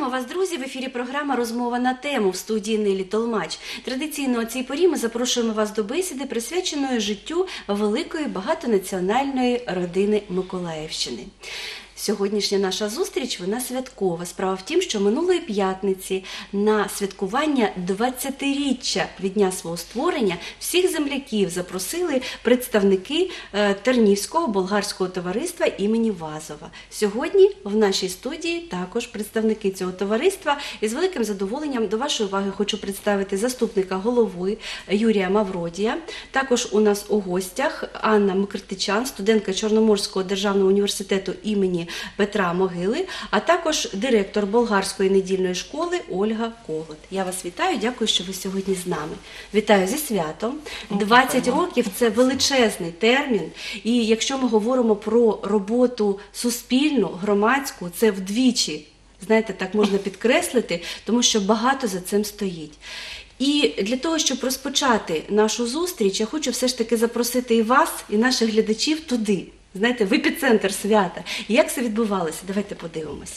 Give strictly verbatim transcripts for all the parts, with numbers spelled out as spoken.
Вітаємо вас, друзі! В ефірі програма «Розмова на тему» в студії Нелі Толмач. Традиційно о цій порі ми запрошуємо вас до бесіди, присвяченої життю великої багатонаціональної родини Миколаївщини. Сьогоднішня наша зустріч, вона святкова. Справа в тім, що минулої п'ятниці на святкування двадцятиріччя від дня свого створення всіх земляків запросили представники Тернівського болгарського товариства імені Вазова. Сьогодні в нашій студії також представники цього товариства. І з великим задоволенням до вашої уваги хочу представити заступника голови Юрія Мавродія. Також у нас у гостях Анна Микритичан, студентка Чорноморського державного університету імені Петра Могили, а також директор болгарської недільної школи Ольга Колот. Я вас вітаю, дякую, що ви сьогодні з нами. Вітаю зі святом. двадцять років – це величезний термін, і якщо ми говоримо про роботу суспільну, громадську, це вдвічі, знаєте, так можна підкреслити, тому що багато за цим стоїть. І для того, щоб розпочати нашу зустріч, я хочу все ж таки запросити і вас, і наших глядачів туди. Знаєте, в епіцентр свята. І як це відбувалося? Давайте подивимося.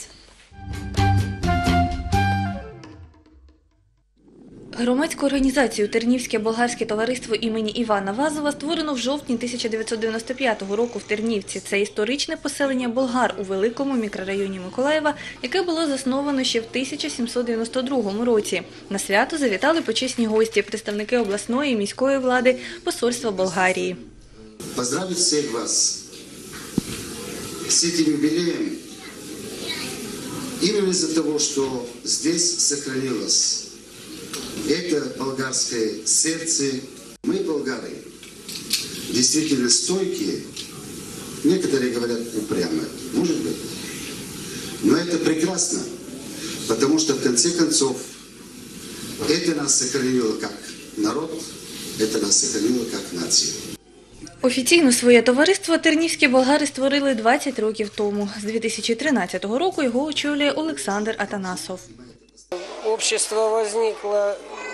Громадську організацію «Тернівське болгарське товариство імені Івана Вазова» створено в жовтні тисяча дев'ятсот дев'яносто п'ятого року в Тернівці. Це історичне поселення болгар у великому мікрорайоні Миколаєва, яке було засновано ще в тисяча сімсот дев'яносто другому році. На свято завітали почесні гості, представники обласної і міської влади, посольства Болгарії. Поздравить всех вас с этим юбилеем именно из-за того, что здесь сохранилось это болгарское сердце. Мы, болгары, действительно стойкие, некоторые говорят упрямые, может быть, но это прекрасно, потому что в конце концов это нас сохранило как народ, это нас сохранило как нацию. Офіційно своє товариство тернівські болгари створили двадцять років тому. З дві тисячі тринадцятого року його очолює Олександр Атанасов. Общество возникло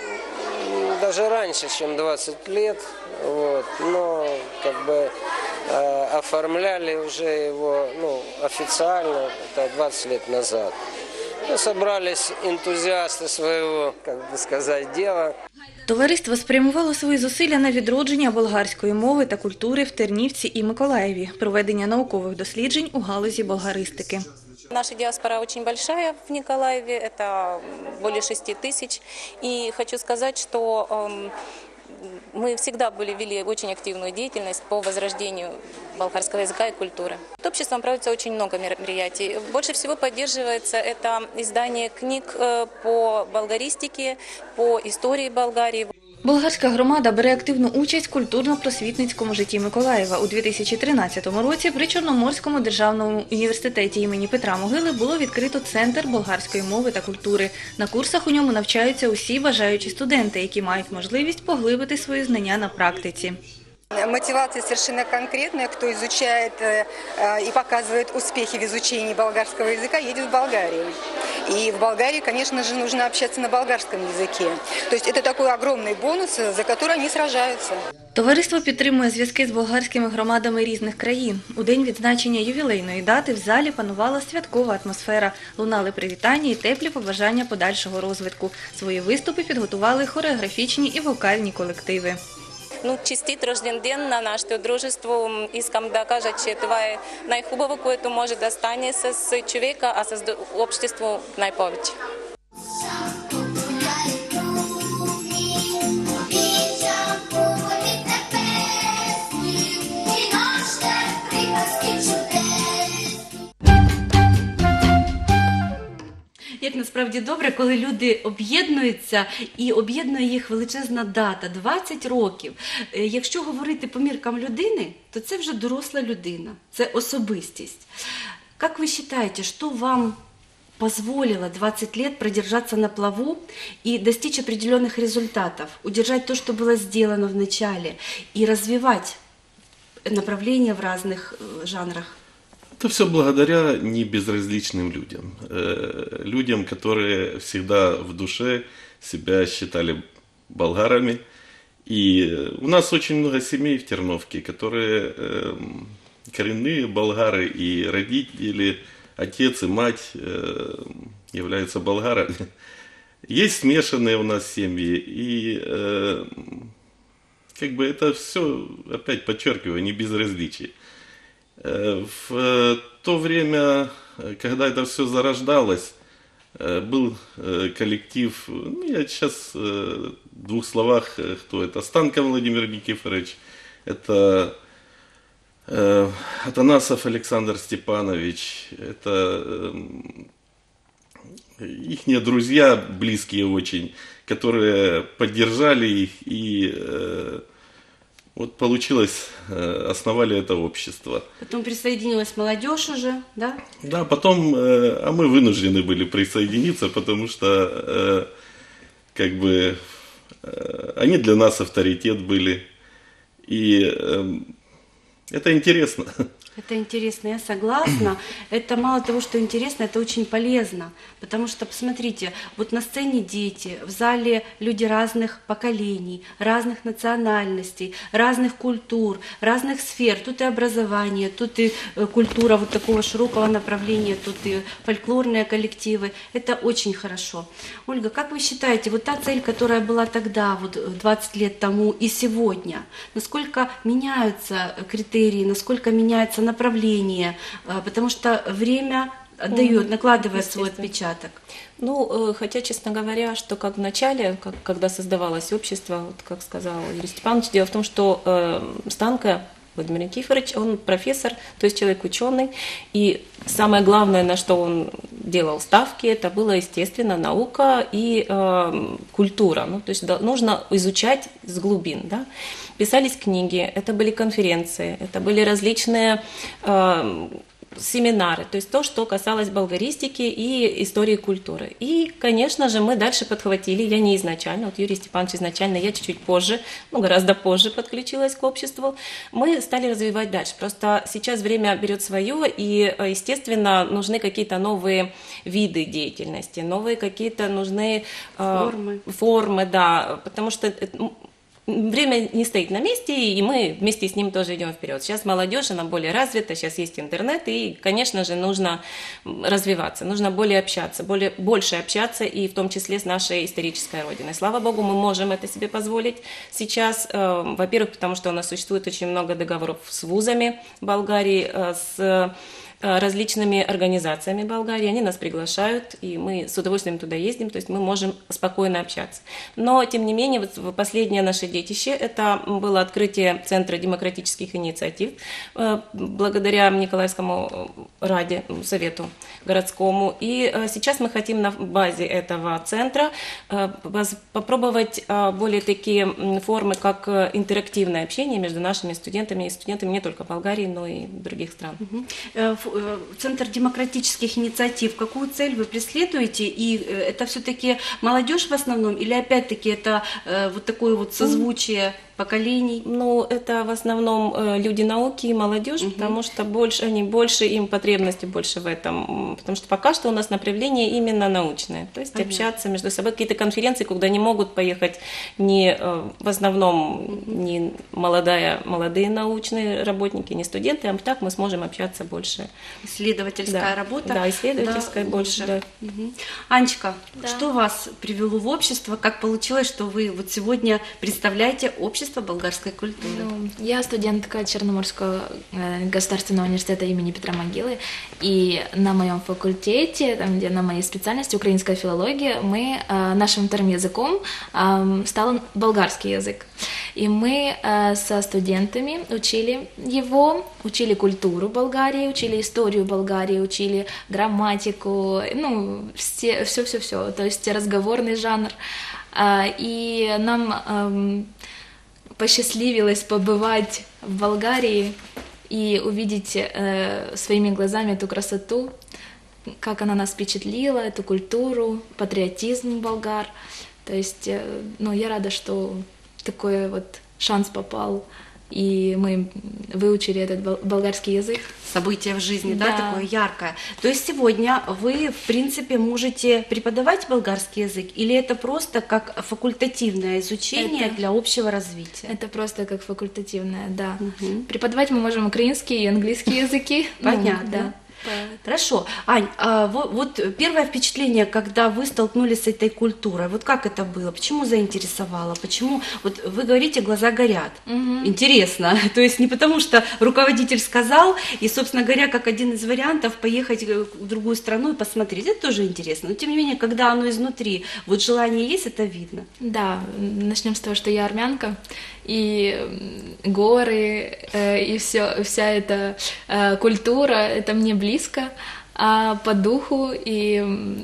даже раньше, чем двадцать лет, вот, но как бы э, оформляли уже его ну, официально это двадцать лет назад. Ну, собрались энтузиасты своего, как бы сказать, дела. Товариство спрямувало свої зусилля на відродження болгарської мови та культури в Тернівці і Миколаєві, проведення наукових досліджень у галузі болгаристики. Наша диаспора очень большая в Николаеве, это более шести тысяч. И хочу сказать, что э, мы всегда были, вели очень активную деятельность по возрождению болгарского языка и культуры. Обществом проводится очень много мероприятий. Больше всего поддерживается это издание книг по болгаристике, по истории Болгарии. Болгарська громада бере активну участь в культурно-просвітницькому житті Миколаєва. У дві тисячі тринадцятому році при Чорноморському державному університеті імені Петра Могили було відкрито Центр болгарської мови та культури. На курсах у ньому навчаються усі бажаючі студенти, які мають можливість поглибити свої знання на практиці. Мотивация совершенно конкретная. Кто изучает и показывает успехи в изучении болгарского языка, едет в Болгарию. И в Болгарии, конечно же, нужно общаться на болгарском языке. То есть это такой огромный бонус, за который они сражаются. Товариство підтримує зв'язки з болгарськими громадами різних країн. У день відзначення ювілейної дати в залі панувала святкова атмосфера. Лунали привітання і теплі побажання подальшого розвитку. Свої виступи підготували хореографічні і вокальні колективи. Ну, честит рожден ден на нашето дружество. Искам да кажа, че това е най-хубаво, което може да стане с човека, а с общество най-повече. Як насправді добре, коли люди об'єднуються і об'єднує їх величезна дата – двадцять років. Якщо говорити по міркам людини, то це вже доросла людина, це особистість. Як ви вважаєте, що вам позволило двадцать лет продержаться на плаву и достичь определенных результатов, удержать то, что было сделано в начале, и развивать направления в разных жанрах? Это все благодаря небезразличным людям. Людям, которые всегда в душе себя считали болгарами. И у нас очень много семей в Терновке, которые коренные болгары, и родители, отец и мать являются болгарами. Есть смешанные у нас семьи, и э, как бы это все, опять подчеркиваю, не безразличие. Э, в то время, когда это все зарождалось, э, был э, коллектив, ну, я сейчас э, в двух словах, э, кто это, Станков Владимир Никифорович, это э, Атанасов Александр Степанович, это... Э, ихние друзья, близкие очень, которые поддержали их, и э, вот получилось, э, основали это общество. Потом присоединилась молодежь уже, да? Да, потом, э, а мы вынуждены были присоединиться, потому что, э, как бы, э, они для нас авторитет были, и э, это интересно. Это интересно, я согласна. Это мало того, что интересно, это очень полезно. Потому что, посмотрите, вот на сцене дети, в зале люди разных поколений, разных национальностей, разных культур, разных сфер. Тут и образование, тут и культура вот такого широкого направления, тут и фольклорные коллективы. Это очень хорошо. Ольга, как вы считаете, вот та цель, которая была тогда, вот двадцать лет тому и сегодня, насколько меняются критерии, насколько меняется направление, потому что время отдает, накладывает свой отпечаток. Ну, хотя, честно говоря, что как в начале, как, когда создавалось общество, вот как сказал Юрий Степанович, дело в том, что э, Станко Владимир Никифорович, он профессор, то есть человек ученый, и самое главное, на что он делал ставки, это была, естественно, наука и э, культура. Ну, то есть да, нужно изучать с глубин, да. Писались книги, это были конференции, это были различные э, семинары, то есть то, что касалось болгаристики и истории культуры. И, конечно же, мы дальше подхватили, я не изначально, вот Юрий Степанович изначально, я чуть-чуть позже, ну, гораздо позже подключилась к обществу, мы стали развивать дальше. Просто сейчас время берет свое, и, естественно, нужны какие-то новые виды деятельности, новые какие-то нужны э, формы. формы, да, потому что время не стоит на месте, и мы вместе с ним тоже идем вперед. Сейчас молодежь, она более развита, сейчас есть интернет, и, конечно же, нужно развиваться, нужно более общаться, более, больше общаться, и в том числе с нашей исторической родиной. Слава Богу, мы можем это себе позволить сейчас, э, во-первых, потому что у нас существует очень много договоров с вузами Болгарии, э, с различными организациями Болгарии, они нас приглашают, и мы с удовольствием туда ездим, то есть мы можем спокойно общаться. Но, тем не менее, вот последнее наше детище, это было открытие Центра демократических инициатив, благодаря Николаевскому Раде, Совету городскому, и сейчас мы хотим на базе этого центра попробовать более такие формы, как интерактивное общение между нашими студентами и студентами не только Болгарии, но и других стран. Центр демократических инициатив, какую цель вы преследуете? И это все-таки молодежь в основном, или опять-таки это вот такое вот созвучие поколений? Ну, это в основном люди науки и молодежь, угу. потому что больше, они больше, им потребности больше в этом, потому что пока что у нас направление именно научное, то есть Понятно. общаться между собой, какие-то конференции, куда не могут поехать не, в основном угу. не молодая, молодые научные работники, не студенты, а так мы сможем общаться больше. Исследовательская да. работа. Да, исследовательская да, больше. Да. Угу. Анечка, да. что вас привело в общество? Как получилось, что вы вот сегодня представляете общество болгарской культуры? Ну, я студентка Черноморского государственного университета имени Петра Могилы, и на моем факультете, там, где на моей специальности украинская филология, мы, нашим вторым языком стал болгарский язык. И мы со студентами учили его, учили культуру Болгарии, учили историю Болгарии, учили грамматику, ну, все-все-все, то есть разговорный жанр. И нам посчастливилось побывать в Болгарии и увидеть э, своими глазами эту красоту, как она нас впечатлила, эту культуру, патриотизм болгар. То есть, э, ну, я рада, что такой вот шанс попал, и мы выучили этот болгарский язык. Событие в жизни, да. да, такое яркое. То есть сегодня вы, в принципе, можете преподавать болгарский язык, или это просто как факультативное изучение это, для общего развития? Это просто как факультативное, да. Угу. Преподавать мы можем украинский и английский языки. Понятно. Ну, да. Хорошо. Ань, а вот, вот первое впечатление, когда вы столкнулись с этой культурой, вот как это было? Почему заинтересовало? Почему? Вот вы говорите, глаза горят. Интересно. То есть не потому, что руководитель сказал, и, собственно говоря, как один из вариантов поехать в другую страну и посмотреть. Это тоже интересно. Но, тем не менее, когда оно изнутри, вот желание есть, это видно. Да, начнем с того, что я армянка, и горы, э, и все, вся эта э, культура, это мне близко, а по духу, и,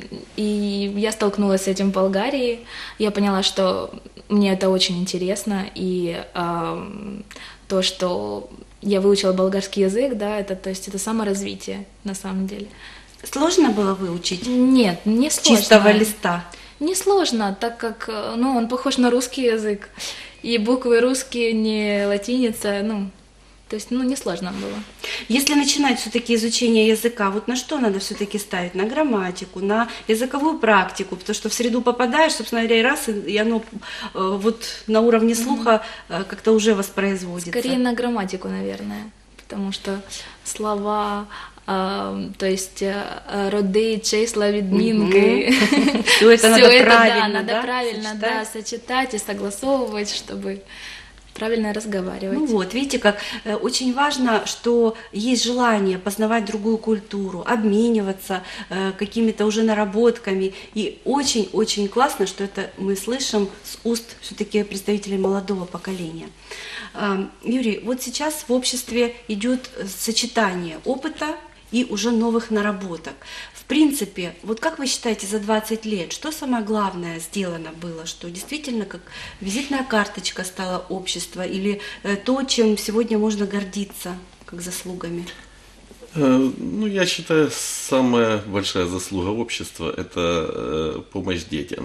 и я столкнулась с этим в Болгарии, я поняла, что мне это очень интересно, и э, то, что я выучила болгарский язык, да, это, то есть это саморазвитие на самом деле. Сложно было выучить? Нет, не С сложно. чистого листа? Несложно, так как, ну, он похож на русский язык, и буквы русские, не латиница, ну, то есть, ну, несложно было. Если начинать все-таки изучение языка, вот на что надо все-таки ставить? На грамматику, на языковую практику, потому что в среду попадаешь, собственно говоря, и раз, и оно э, вот на уровне слуха э, как-то уже воспроизводится. Скорее на грамматику, наверное, потому что слова, э, то есть э, роды, числа, відмінки, Все это надо правильно, надо да, правильно, да, сочетать и согласовывать, чтобы правильно разговаривать. Ну вот, видите, как э, очень важно, что есть желание познавать другую культуру, обмениваться э, какими-то уже наработками. И очень-очень классно, что это мы слышим с уст все-таки представителей молодого поколения. Э, Юрий, вот сейчас в обществе идет сочетание опыта и уже новых наработок. В принципе, вот как вы считаете, за двадцать лет, что самое главное сделано было, что действительно как визитная карточка стала общества или э, то, чем сегодня можно гордиться как заслугами? Э, Ну, я считаю, самая большая заслуга общества – это э, помощь детям.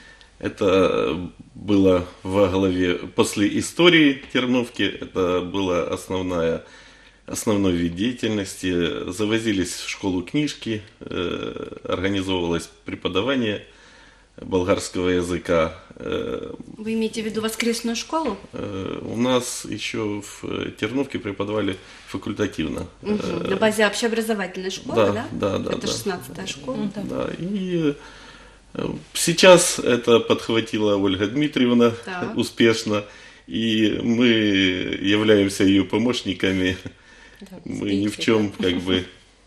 Это было во главе, после истории Терновки, это была основная основной вид деятельности. Завозились в школу книжки, э, организовывалось преподавание болгарского языка. Э, Вы имеете в виду воскресную школу? э, у нас еще в Терновке преподавали факультативно. Угу. Э, На базе общеобразовательной школы, да, да? да, да, Это да. шестнадцатая школа. Да. Да, и э, сейчас это подхватила Ольга Дмитриевна Так. успешно, и мы являемся ее помощниками. Мы ни в чем, как бы,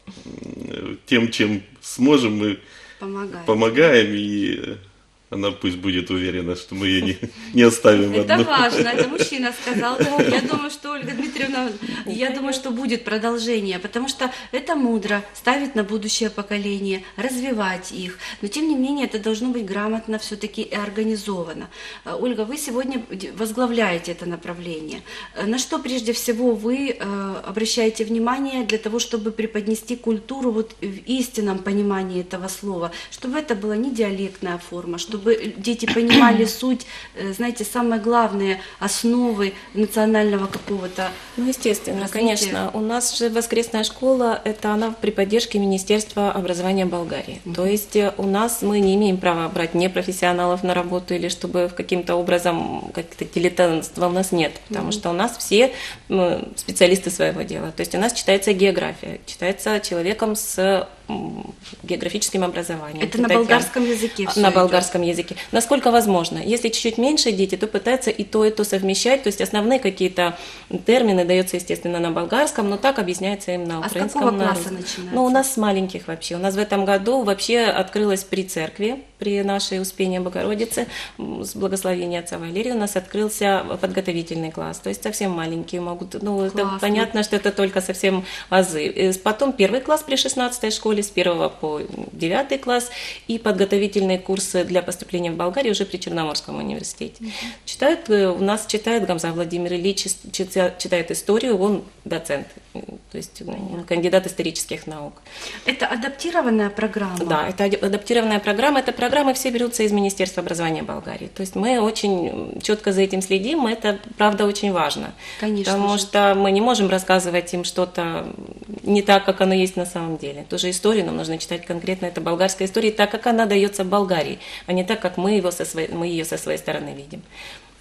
тем, чем сможем, мы Помогает. помогаем, и она пусть будет уверена, что мы ее не, не оставим Это одну. важно, это мужчина сказал. Я думаю, что Ольга Дмитриевна, я думаю, что будет продолжение, потому что это мудро, ставить на будущее поколение, развивать их. Но тем не менее это должно быть грамотно все-таки и организовано. Ольга, вы сегодня возглавляете это направление. На что прежде всего вы обращаете внимание для того, чтобы преподнести культуру вот в истинном понимании этого слова, чтобы это была не диалектная форма, чтобы чтобы дети понимали суть, знаете, самые главные основы национального какого-то. Ну, естественно, развития. конечно. У нас же воскресная школа, это она при поддержке Министерства образования Болгарии. Mm-hmm. То есть у нас мы не имеем права брать непрофессионалов на работу или чтобы каким-то образом как-то дилетантства у нас нет, потому mm-hmm. что у нас все ну, специалисты своего дела. То есть у нас читается география, читается человеком с географическим образованием. Это на болгарском языке все На идет. болгарском языке. Насколько возможно. Если чуть-чуть меньше дети, то пытаются и то, и то совмещать. То есть основные какие-то термины даются, естественно, на болгарском, но так объясняется им на А украинском. с какого на класса русском. начинается? Ну, у нас с маленьких вообще. У нас в этом году вообще открылось при церкви, при нашей Успении Богородицы, с благословения отца Валерия, у нас открылся подготовительный класс. То есть совсем маленькие могут. Ну, это Классно. понятно, что это только совсем азы. И потом первый класс при шестнадцатой школе, с первого по девятый класс, и подготовительные курсы для поступления в Болгарию уже при Черноморском университете. Mm-hmm. Читают, у нас читает Гамза Владимир Ильич, читает историю, он доцент, то есть он кандидат исторических наук. Это адаптированная программа? Да, это адаптированная программа. Это программы все берутся из Министерства образования Болгарии. То есть мы очень четко за этим следим, это, правда, очень важно. Конечно Потому же. что мы не можем рассказывать им что-то не так, как оно есть на самом деле. Ту же историю нам нужно читать конкретно, это болгарская история, так, как она дается в Болгарии, а не так, как мы, его со своей, мы ее со своей стороны видим.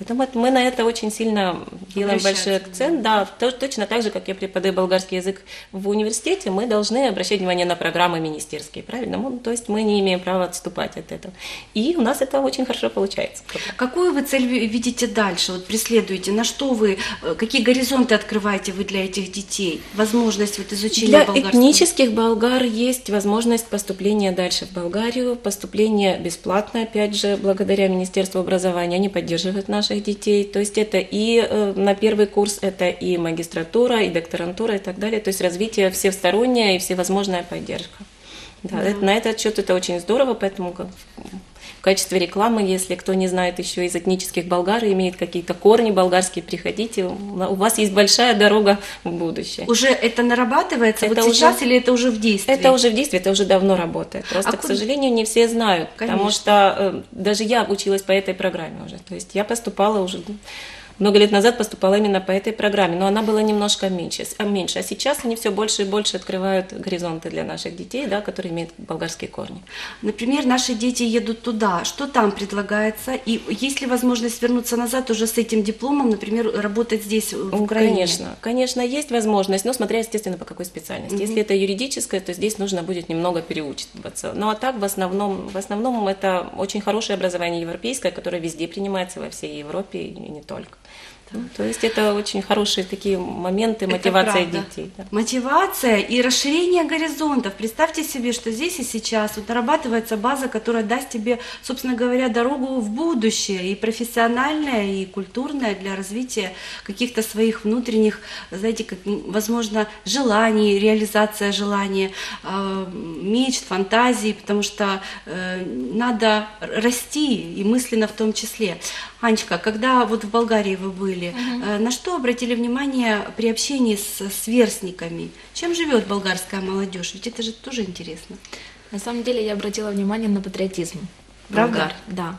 Поэтому мы на это очень сильно делаем Обращать большой акцент. Да, то- точно так же, как я преподаю болгарский язык в университете, мы должны обращать внимание на программы министерские, правильно? Ну, то есть мы не имеем права отступать от этого. И у нас это очень хорошо получается. Какую вы цель ви- видите дальше, вот преследуете? На что вы, э, какие горизонты открываете вы для этих детей? Возможность вот изучения Для болгарского? этнических болгар есть возможность поступления дальше в Болгарию, поступление бесплатно, опять же, благодаря Министерству образования, они поддерживают наших детей, то есть это и э, на первый курс, это и магистратура, и докторантура, и так далее, то есть развитие всестороннее и всевозможная поддержка. Да, Да. это- на этот счет это очень здорово, поэтому как- в качестве рекламы, если кто не знает еще из этнических болгар и имеет какие-то корни болгарские, приходите, у вас есть большая дорога в будущее. Уже это нарабатывается Это вот уже- сейчас или это уже в действии? Это уже в действии, это уже давно работает. Просто, А к куда- сожалению, не все знают, потому Конечно. что э, даже я училась по этой программе уже. То есть я поступала уже много лет назад, поступала именно по этой программе, но она была немножко меньше. А меньше. А сейчас они все больше и больше открывают горизонты для наших детей, да, которые имеют болгарские корни. Например, наши дети едут туда, что там предлагается, и есть ли возможность вернуться назад уже с этим дипломом, например, работать здесь, в Ну, Украине? Конечно, конечно, есть возможность, но смотря, естественно, по какой специальности. Мгм. Если это юридическое, то здесь нужно будет немного переучиваться. Ну а так, в основном, в основном это очень хорошее образование европейское, которое везде принимается, во всей Европе и не только. Ну, то есть это очень хорошие такие моменты Это мотивации правда. детей. Да. Мотивация и расширение горизонтов. Представьте себе, что здесь и сейчас вот нарабатывается база, которая даст тебе, собственно говоря, дорогу в будущее, и профессиональное, и культурное, для развития каких-то своих внутренних, знаете, как, м, возможно, желаний, реализация желания, э, мечт, фантазий, потому что э, надо расти, и мысленно в том числе. Анечка, когда вот в Болгарии вы были, э, на что обратили внимание при общении с сверстниками? Чем живет болгарская молодежь? Ведь это же тоже интересно. На самом деле я обратила внимание на патриотизм. Правда? болгар, да.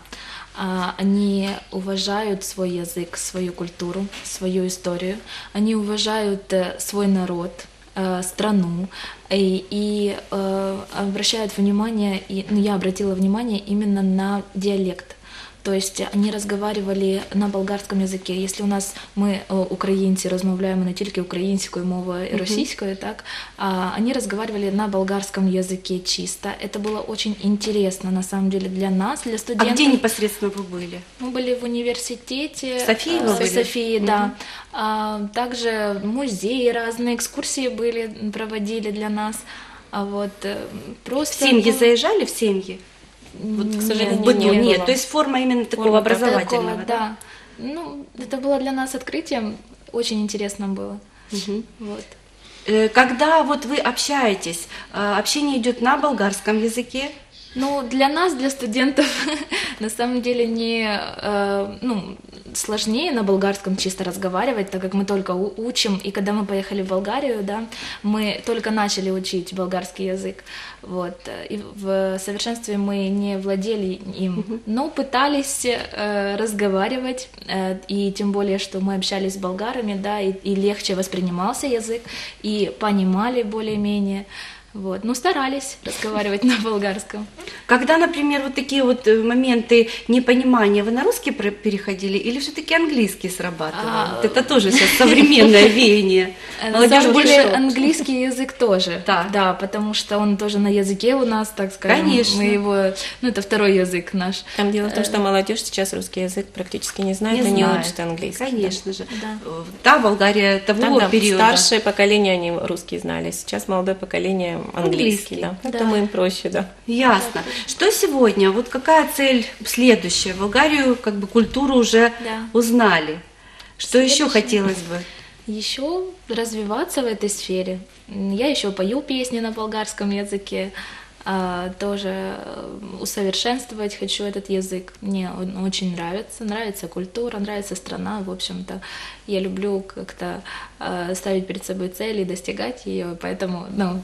А, Они уважают свой язык, свою культуру, свою историю. Они уважают э, свой народ, э, страну и, и э, обращают внимание, и, ну, я обратила внимание именно на диалект. То есть они разговаривали на болгарському язикі. Якщо у нас ми, українці, розмовляємо не тільки українською мовою і російською, так, а вони розмовляли на болгарському язикі чисто. Это было очень интересно, на самом деле, для нас, для А студентов. где непосредственно вы были? Мы были в университете. В Софии э, вы В были? Софии, да. А, также музеи разные, экскурсии были, проводили для нас. А вот э, В просто... семьи было- заезжали, в семьи? Вот, к Нет, сожалению, В быту? не Нет, было. то есть форма именно такого Форма образовательного, Такого, да. Ну, это было для нас открытием, очень интересно было. Мгм. Вот. Э, Когда вот вы общаетесь, э, общение идет на болгарском языке? Ну, для нас, для студентов, на самом деле не э, ну, сложнее на болгарском чисто разговаривать, так как мы только у- учим. И когда мы поехали в Болгарию, да, мы только начали учить болгарский язык. Вот. И в совершенстве мы не владели им, но пытались э, разговаривать. Э, и тем более, что мы общались с болгарами, да, и, и легче воспринимался язык, и понимали более-менее. Вот. Ну, старались разговаривать на болгарском. Когда, например, вот такие вот э, моменты непонимания, вы на русский пре- переходили или все-таки английский срабатывал? А, Вот это тоже сейчас современное веяние. На Молодежь самом больше... деле английский язык тоже, Да. да, потому что он тоже на языке у нас, так скажем. Конечно. Мы его, ну это второй язык наш. Там дело в том, что молодежь сейчас русский язык практически не знает, Не они знает. учат английский. Конечно же. Да. Э, Та Болгария того Там, да, периода. старшее поколение они русский знали, сейчас молодое поколение английский, Английский, да. да. Поэтому им проще, да. Ясно. Что сегодня? Вот какая цель следующая? Болгарию, как бы культуру уже Да. узнали. Что еще Следующее. хотелось бы? Еще развиваться в этой сфере. Я еще пою песни на болгарском языке, а, тоже э, усовершенствовать хочу этот язык. Мне он очень нравится, нравится культура, нравится страна, в общем-то. Я люблю как-то э, ставить перед собой цели и достигать ее, поэтому, ну,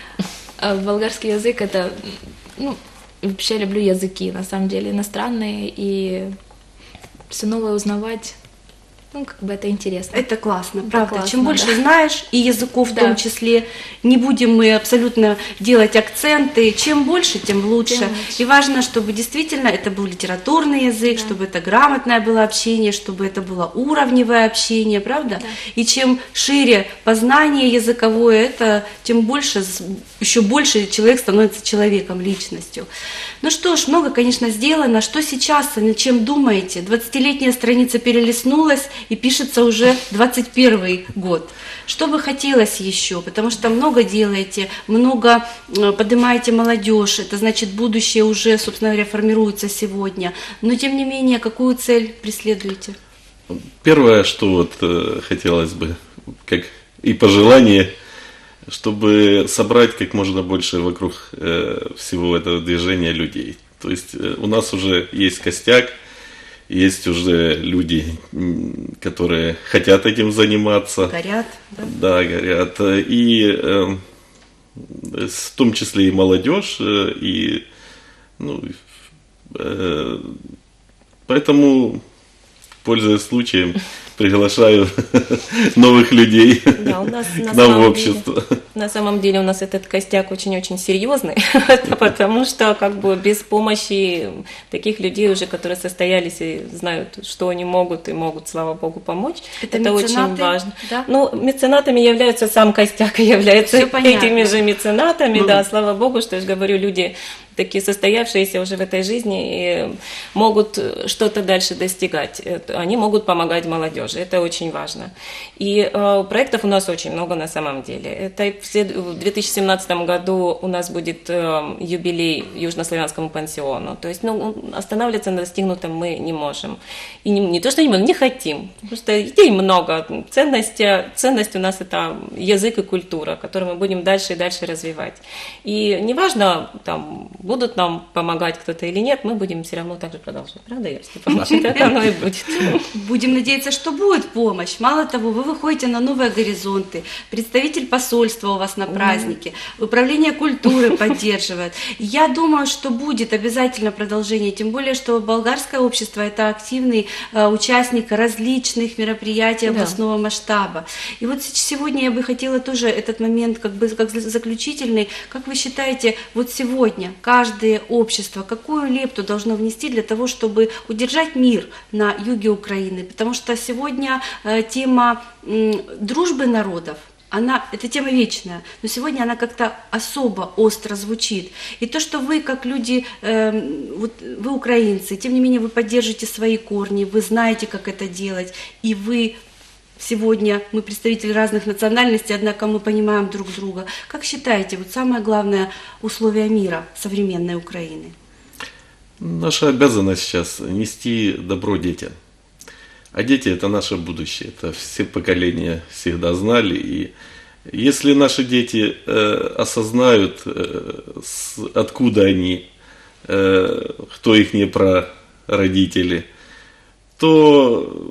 э, болгарский язык это, ну, вообще люблю языки, на самом деле, иностранные, и все новое узнавать. ну, как бы это интересно. Это классно, Это правда. классно, Чем больше да. знаешь, и языков в Да. том числе, не будем мы абсолютно делать акценты. Чем больше, тем лучше. Тем лучше. И важно, чтобы действительно это был литературный язык, Да. чтобы это грамотное было общение, чтобы это было уровневое общение, правда? Да. И чем шире познание языковое, это тем больше, с- еще больше человек становится человеком, личностью. Ну что ж, много, конечно, сделано. Что сейчас, над чем думаете? двадцатилетняя страница перелистнулась, и пишется уже двадцать первый год. Что бы хотелось еще? Потому что много делаете, много э, поднимаете молодежь, это значит, будущее уже, собственно говоря, формируется сегодня. Но, тем не менее, какую цель преследуете? Первое, что вот э, хотелось бы, как и пожелание, чтобы собрать как можно больше вокруг э, всего этого движения людей. То есть э, у нас уже есть костяк, есть уже люди, м, которые хотят этим заниматься. Горят, да? Да, горят. И э, в том числе и молодежь, э, и ну, э, поэтому, пользуясь случаем, приглашаю новых людей Да, у нас на к нам в самом общество. деле- на самом деле у нас этот костяк очень-очень серьезный, потому что как бы без помощи таких людей уже, которые состоялись и знают, что они могут и могут, слава богу, помочь, Это это, очень меценаты, важно. да? Ну, меценатами являются сам костяк, и являются Всё понятно. этими же меценатами, Мгм. да, слава богу, что я же говорю, люди такие состоявшиеся уже в этой жизни и могут что-то дальше достигать. Это- Они могут помогать молодежи, это очень важно. И э, проектов у нас очень много на самом деле. Это в след- в две тысячи семнадцатом году у нас будет э, юбилей Южнославянскому пансиону. То есть ну, останавливаться на достигнутом мы не можем. И не, не то, что не можем, не хотим. Потому что идей много. Ценность, ценность у нас это язык и культура, которую мы будем дальше и дальше развивать. И неважно, там, будут нам помогать кто-то или нет, мы будем все равно так же продолжать. Правда, Юрий Степанович? Так оно и будет. Будем надеяться, что будет помощь. Мало того, вы выходите на новые горизонты. Представитель посольства у вас на празднике. Управление культуры поддерживает. Я думаю, что будет обязательно продолжение. Тем более, что болгарское общество – это активный э, участник различных мероприятий Да. областного масштаба. И вот с- сегодня я бы хотела тоже этот момент как бы как заключительный. Как вы считаете, вот сегодня каждое общество какую лепту должно внести для того, чтобы удержать мир на юге Украины? Потому что сегодня э, тема м, дружбы народов, она, эта тема вечная, но сегодня она как-то особо остро звучит. И то, что вы, как люди, эм, вот вы украинцы, тем не менее вы поддержите свои корни, вы знаете, как это делать, и вы сегодня, мы представители разных национальностей, однако мы понимаем друг друга. Как считаете, вот самое главное условие мира современной Украины? Наша обязанность сейчас нести добро детям. А дети – это наше будущее. Это все поколения всегда знали. И если наши дети э, осознают, э, с, откуда они, э, кто их не прародители, то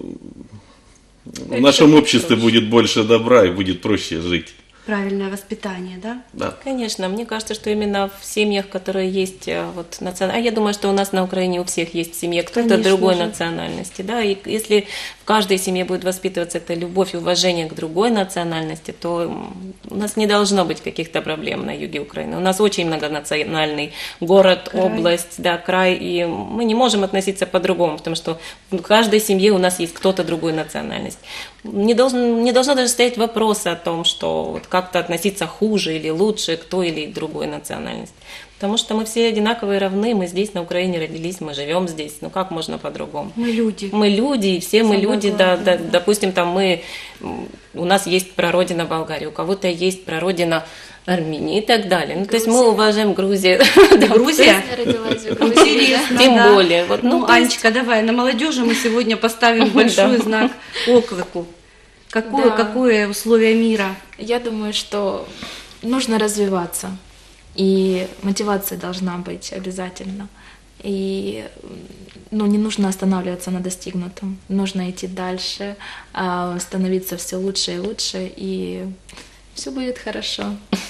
в Это нашем будет обществе проще. будет больше добра и будет проще жить. Правильное воспитание, да? Да. Конечно, мне кажется, что именно в семьях, которые есть э, вот национ... А я думаю, что у нас на Украине у всех есть в семье кто-то Конечно другой же. национальности, да, и если в каждой семье будет воспитываться эта любовь и уважение к другой национальности, то м, у нас не должно быть каких-то проблем на юге Украины. У нас очень многонациональный город, Край. область, да, край, и мы не можем относиться по-другому, потому что в каждой семье у нас есть кто-то другой национальность. Не должен, не должно даже стоять вопроса о том, что вот как-то относиться хуже или лучше к той или другой национальности. Потому что мы все одинаковые, равны, мы здесь на Украине родились, мы живем здесь, ну как можно по-другому? Мы люди. Мы люди, и все мы Самое люди, да, главное, да, допустим, там мы, м, у нас есть прародина Болгарии, у кого-то есть прародина Армении и так далее. Ну, то есть мы уважаем Грузию. Да, Грузия? Я родилась в Грузии, да. Интересно, Тем да. более. Вот, Ну, ну, то есть- Анечка, давай, на молодежи мы сегодня поставим большой Да. знак оклику. Какое, Да. какое условие мира? Я думаю, что нужно развиваться, и мотивация должна быть обязательно. И ну, не нужно останавливаться на достигнутом, нужно идти дальше, а, становиться все лучше и лучше, и все будет хорошо.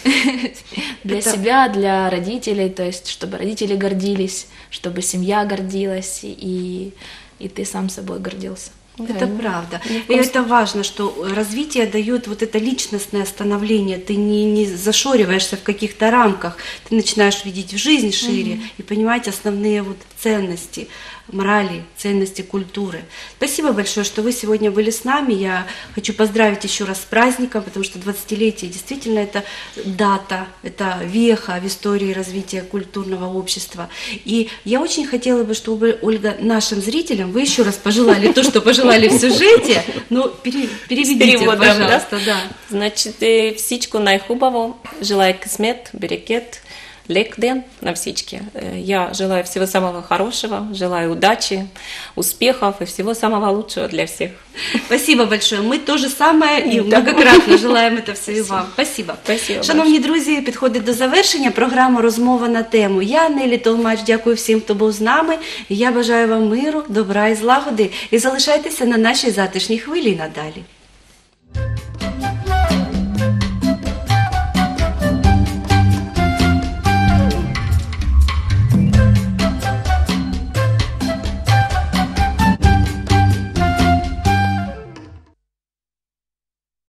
Для Это- себя, для родителей, то есть чтобы родители гордились, чтобы семья гордилась, и, и ты сам собой гордился. Это правда. И это важно, что развитие дает вот это личностное становление. Ты не, не зашориваешься в каких-то рамках. Ты начинаешь видеть в жизнь шире mm-hmm. и понимать основные вот ценности морали, ценности культуры. Спасибо большое, что вы сегодня были с нами. Я хочу поздравить еще раз с праздником, потому что двадцатилетие действительно это дата, это веха в истории развития культурного общества. И я очень хотела бы, чтобы, Ольга, нашим зрителям вы еще раз пожелали то, что пожелали в сюжете, но пере, переведите, пожалуйста. Да? Значит, всічку найхубаво, желаю кисмет, берекет, лекден на всечке. Я желаю всего самого хорошего, желаю удачи, успехов и всего самого лучшего для всех. Спасибо большое. Ми то же самое і многократно желаємо це все і вам. Спасибо. Спасибо. Шановні друзі, підходить до завершення програма «Розмова на тему». Я, Нелі Толмач, дякую всім, хто був з нами. Я бажаю вам миру, добра і злагоди. І залишайтеся на нашій затишній хвилі надалі.